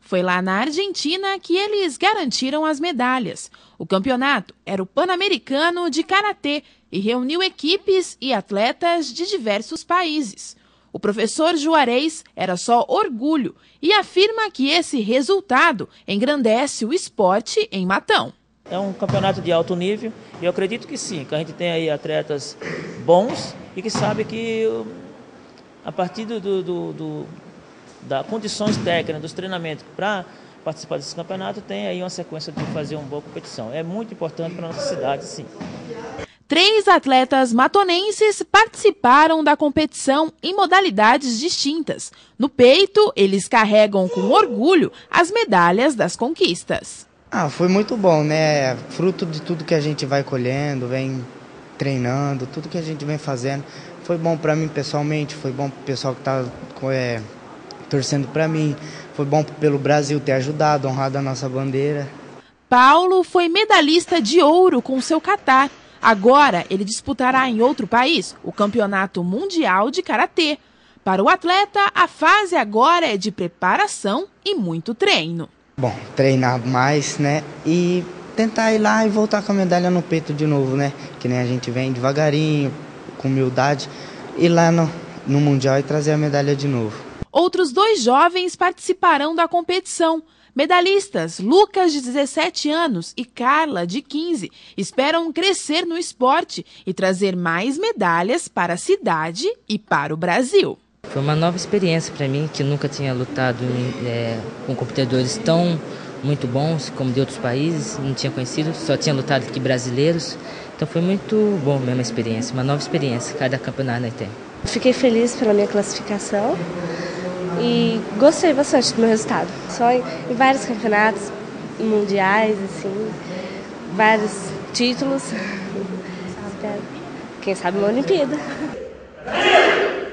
Foi lá na Argentina que eles garantiram as medalhas. O campeonato era o Pan-Americano de Karatê e reuniu equipes e atletas de diversos países. O professor Juarez era só orgulho e afirma que esse resultado engrandece o esporte em Matão. É um campeonato de alto nível e eu acredito que sim, que a gente tem aí atletas bons e que sabe que a partir das condições técnicas, dos treinamentos para participar desse campeonato, tem aí uma sequência de fazer uma boa competição. É muito importante para a nossa cidade, sim. 3 atletas matonenses participaram da competição em modalidades distintas. No peito, eles carregam com orgulho as medalhas das conquistas. Foi muito bom, né? Fruto de tudo que a gente vai colhendo, vem treinando, tudo que a gente vem fazendo. Foi bom para mim pessoalmente, foi bom para o pessoal que está torcendo para mim, foi bom pelo Brasil ter ajudado, honrado a nossa bandeira. Paulo foi medalhista de ouro com seu Catar. Agora ele disputará em outro país o Campeonato Mundial de Karatê. Para o atleta, a fase agora é de preparação e muito treino. Bom, treinar mais, né? E tentar ir lá e voltar com a medalha no peito de novo, né? Que nem a gente vem devagarinho, com humildade, ir lá no Mundial e trazer a medalha de novo. Outros 2 jovens participarão da competição. Medalhistas Lucas, de 17 anos, e Carla, de 15, esperam crescer no esporte e trazer mais medalhas para a cidade e para o Brasil. Foi uma nova experiência para mim, que nunca tinha lutado com competidores tão muito bons como de outros países, não tinha conhecido, só tinha lutado aqui brasileiros. Então foi muito bom mesmo a experiência, uma nova experiência, cada campeonato tem. Fiquei feliz pela minha classificação e gostei bastante do meu resultado. Só em vários campeonatos mundiais, assim, vários títulos. Espero, quem sabe uma Olimpíada.